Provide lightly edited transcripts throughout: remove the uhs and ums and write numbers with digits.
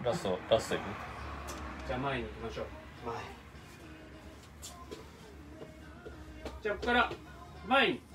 ラストいく。 じゃあ前に行きましょう。じゃあここから前に。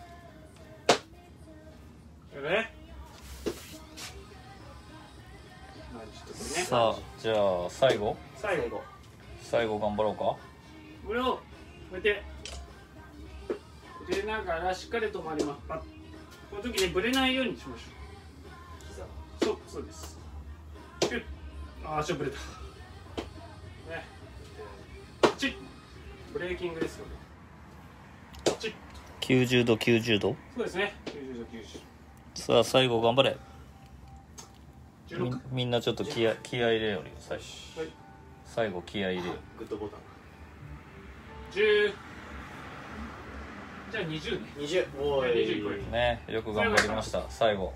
さあじゃあ最後頑張ろうか。 これをこうやって入れながらしっかり止まります。この時にブレないようにしましょう。そうです。足をブレた。ね。チッ。ブレーキングですよね。チッ。 90度90度。 そうですね。90度90。 さあ最後頑張れ。 16。 みんなちょっと気合い入れようよ最初。 はい。 最後気合い入れよう。 グッドボタン。 10。じゃあ20ね。 20。おーい。 20これ。 ね、よく頑張りました。最後。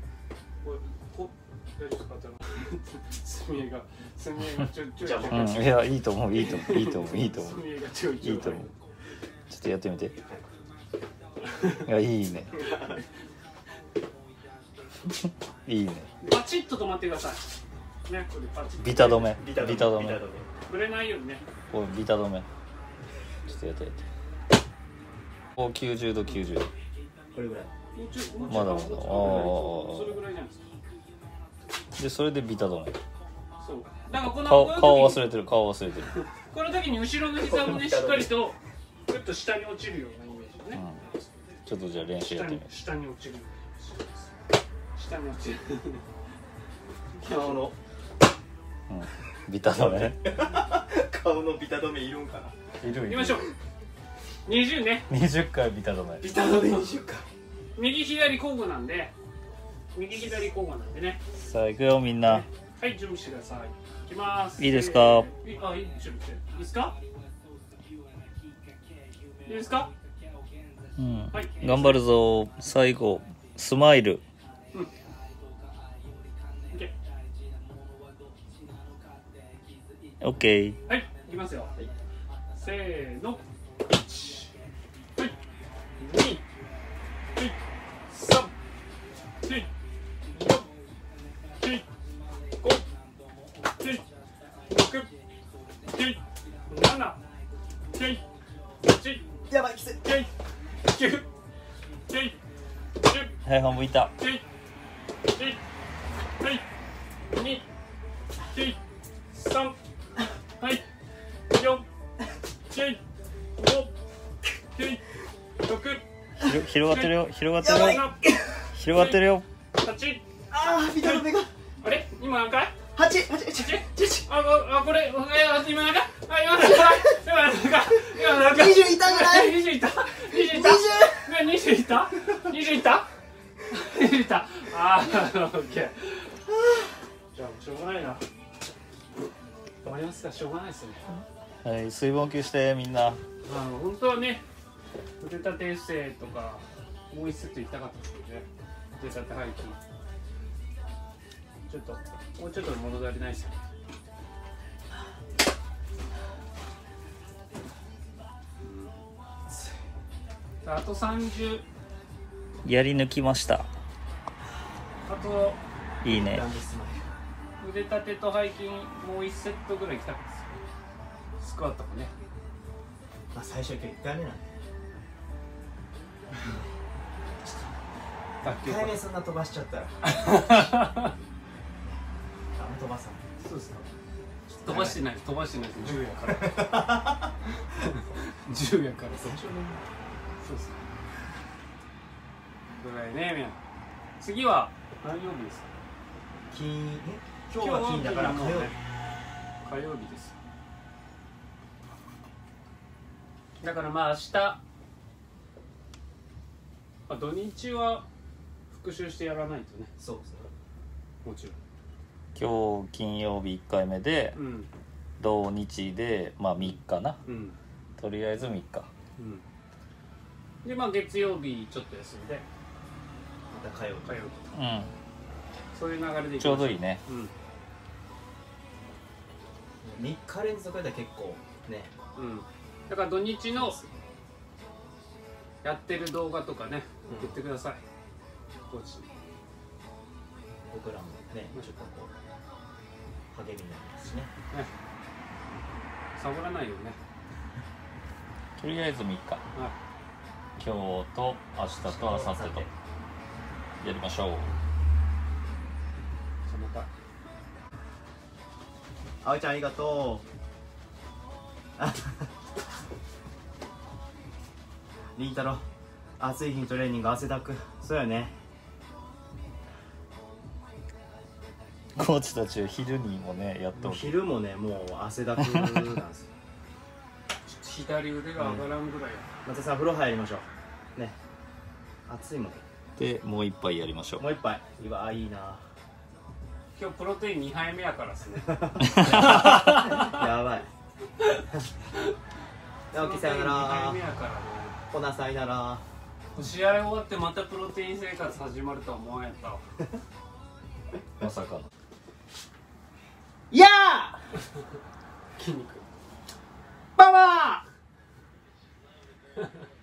大丈夫ですか？墨絵がちょい。 いやいいと思ういいと思う。 墨絵がちょい。 ちょっとやってみて。いやいいね。いいね。 パチッと止まってください。ね、これパチッ。 ビタ止め。 ぶれないようにね。 これビタ止め。ちょっとやって。こう90度90度。 これぐらい。 まだまだ。 それぐらいじゃないですか。 でそれでビタ止め。 そう。だからこの顔忘れてる。この時に後ろの膝もねしっかりとぐっと下に落ちるようなイメージでね。 ちょっとじゃあ練習やってみよう。 下に落ちる。下に落ちる。 顔のビタ止め。 顔のビタ止めいるんかな。 いる。 行きましょう。20ね。 20回ビタ止め。 ビタ止め20回。 右左交互なんで。右左交互なんでね。 さあ行くよみんな。 はい、準備してください。いきます。 いいですか？ いいですか？いいですか？ うん。 はい。 頑張るぞ。最後スマイル。オッケー。 はい、いきますよ。せーの。1、はい、2、はい、3、はい、4、はい、5、はい、6、はい、7、はい、8、 やばい、きつい。 はい、9、はい、10、 はい、半分いった。 はい、はい、はい、2、はい、3、はい、4、はい、5、はい、6、 広がってるよ。 7、8、 ああ、ビタ止めが。 あれ今何回 8。 あ、これ、今何回今何回 20いったんじゃない ？20いったあー、オッケー。じゃあ、しょうがないな。止まりますか？しょうがないですね。 はい、水分補給してみんな。 本当はね、腕立て伏せとかもう1セット行きたかったですけどね。腕立て背筋もうちょっと物足りないですよね。あと30。 やり抜きました。 あといいね。 腕立てと背筋もう1セットぐらい行きたかったですよ。スクワットもね。 まあ最初は1回目なんで。1回目そんな飛ばしちゃったら。飛ばさん。 そうですか。飛ばしてないです。10やから10やからそうですか。ぐらいね、みんな。次は何曜日ですか？ 今日は金だから火曜日。 火曜日です。だからまあ明日、土日は復習してやらないとね。 そうですね。 もちろん。 今日金曜日1回目で、土日でまあ3日な。とりあえず3日。 でまあ月曜日ちょっと休んで、 また火曜日。 そういう流れでちょうどいいね。 3日連続で結構ね。 だから土日のやってる動画とかね送ってください。コーチ。 僕らもねちょっとこう励みになりますしね。 サボらないよね。 とりあえず3日、今日と明日と明後日とやりましょう。 またあおいちゃんありがとう。りんたろ、暑い日にトレーニング汗だく。そうやね。 コーチたち昼にもねやっと昼もねもう汗だくなんですよ。 左腕が上がらんぐらいや。 またさ風呂入りましょうね。暑いもん。 でもう一杯やりましょう。 もう一杯。うわいいな。 今日プロテイン2杯目やからっすね。 やばい。直樹さよな 2杯ら目。やからね。 ほなさいなら。 試合終わってまたプロテイン生活始まるとは思わんやったわ。 まさかのいや筋肉。 ーパワー